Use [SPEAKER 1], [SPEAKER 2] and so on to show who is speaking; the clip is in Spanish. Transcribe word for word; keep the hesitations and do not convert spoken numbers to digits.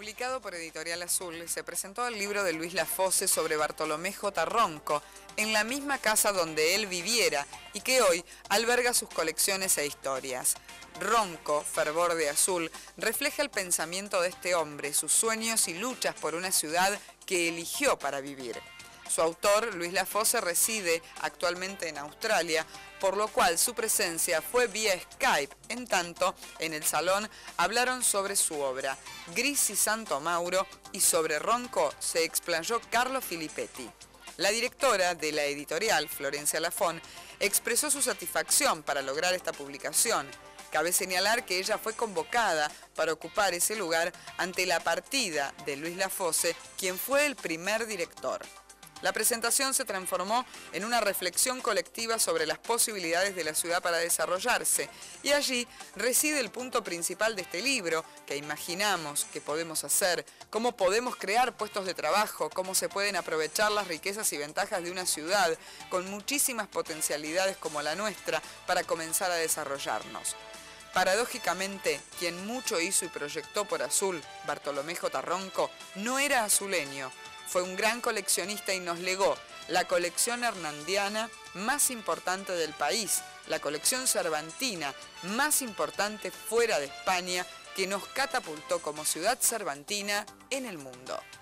[SPEAKER 1] Publicado por Editorial Azul, se presentó el libro de Luis Lafosse sobre Bartolomé J. Ronco, en la misma casa donde él viviera y que hoy alberga sus colecciones e historias. Ronco, fervor de azul, refleja el pensamiento de este hombre, sus sueños y luchas por una ciudad que eligió para vivir. Su autor, Luis Lafosse, reside actualmente en Australia, por lo cual su presencia fue vía Skype. En tanto, en el salón hablaron sobre su obra, Gris y Santo Mauro, y sobre Ronco se explayó Carlo Filippetti. La directora de la editorial, Florencia Lafón, expresó su satisfacción para lograr esta publicación. Cabe señalar que ella fue convocada para ocupar ese lugar ante la partida de Luis Lafosse, quien fue el primer director. La presentación se transformó en una reflexión colectiva sobre las posibilidades de la ciudad para desarrollarse, y allí reside el punto principal de este libro: qué imaginamos, qué podemos hacer, cómo podemos crear puestos de trabajo, cómo se pueden aprovechar las riquezas y ventajas de una ciudad con muchísimas potencialidades como la nuestra para comenzar a desarrollarnos. Paradójicamente, quien mucho hizo y proyectó por Azul, Bartolomé J. Ronco, no era azuleño. Fue un gran coleccionista y nos legó la colección hernandiana más importante del país, la colección cervantina más importante fuera de España, que nos catapultó como ciudad cervantina en el mundo.